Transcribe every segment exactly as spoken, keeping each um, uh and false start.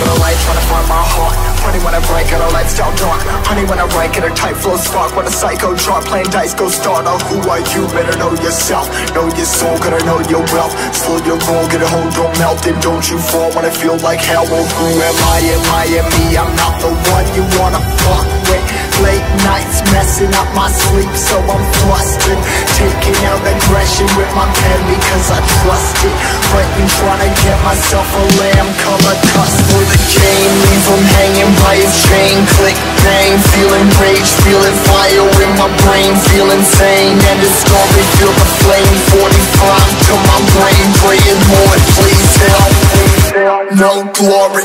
of the light, trying to find my heart. Funny when I break out, a lifestyle dark. Honey when I write, get a tight flow spark. When a psycho drop, playing dice, go start. Oh, who are you? Better know yourself. Know your soul, gotta know your wealth. Slow your roll, get a hold, don't melt. And don't you fall when I feel like hell. Well, who am I? Am I am me? I'm not the one you wanna fuck with. Late nights messing up my sleep, so I'm flustered. Taking out aggression with my pen because I trust it. Writing, trying to get myself a lamb color custom for the game. Leave him hanging by his chain. Click, bang, feeling rage, feeling fire in my brain. Feel insane, and the story, feel the flame. Forty-five to my brain, praying, Lord, please help me. No glory.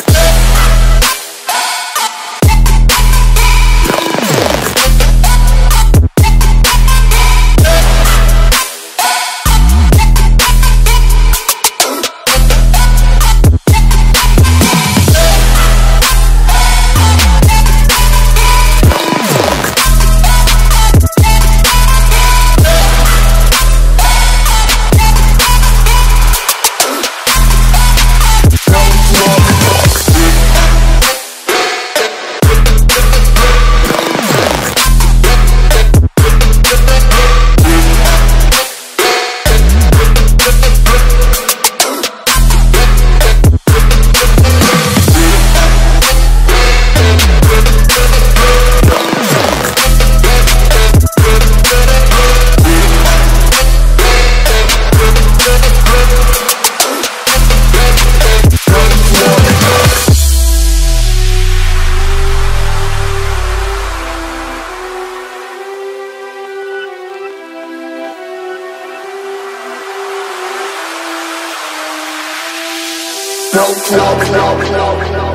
No, no, no, no, no.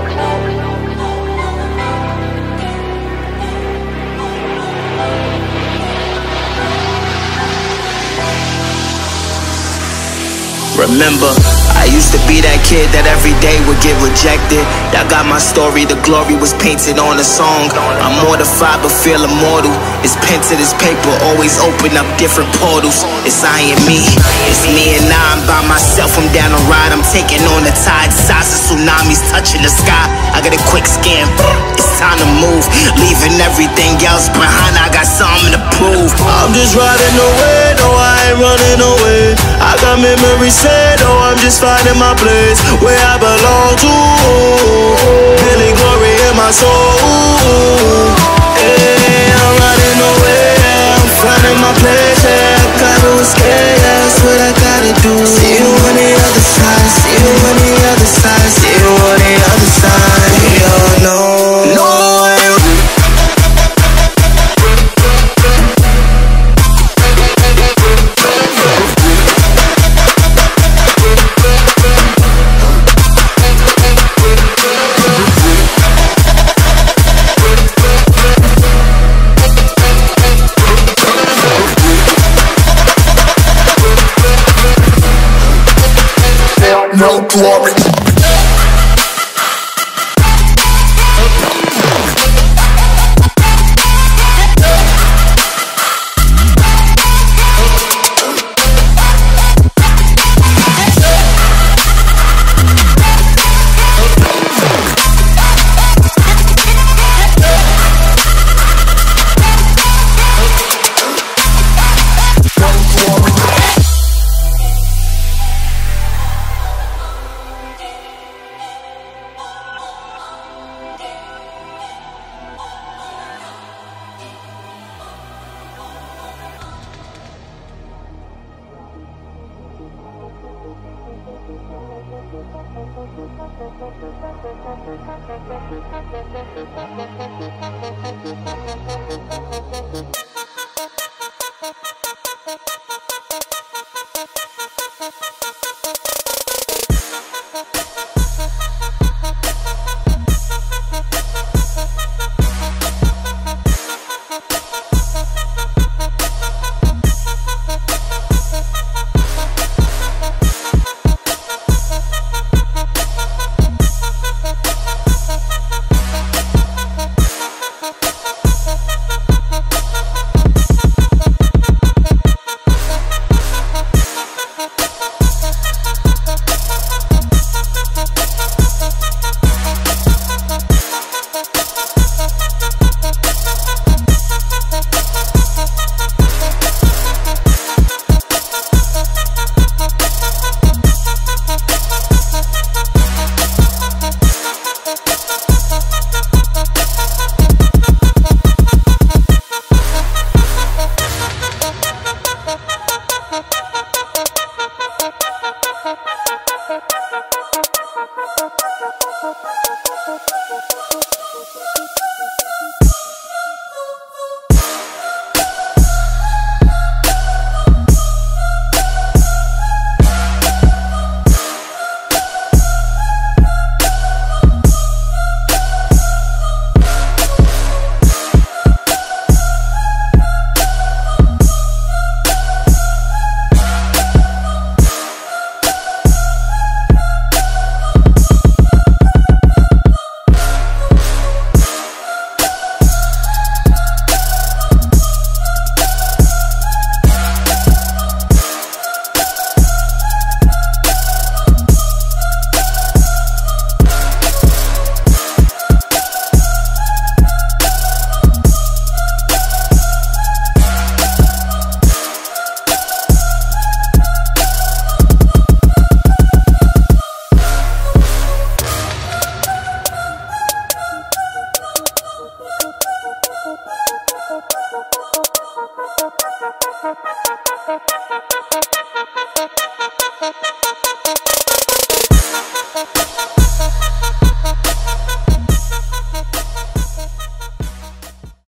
Remember, I used to be that kid that every day would get rejected. Y'all got my story, the glory was painted on a song. I'm mortified but feel immortal. It's pen to this paper, always open up different portals. It's I and me, it's me and I, I'm by myself, I'm down the ride. I'm taking on the tide, size of tsunamis touching the sky. I got a quick scan, it's time to move. Leaving everything else behind, I got something to prove. I'm just riding away, no I ain't running away. I got memories said, oh I'm just finding my place where I belong to. Feeling glory in my soul. Hey, I'm riding away, I'm finding my place. Yeah, I gotta escape, that's what I gotta do. See you on the other side, see you on the other side, see you on the other side. Yeah, no, no. No glory. Thank you.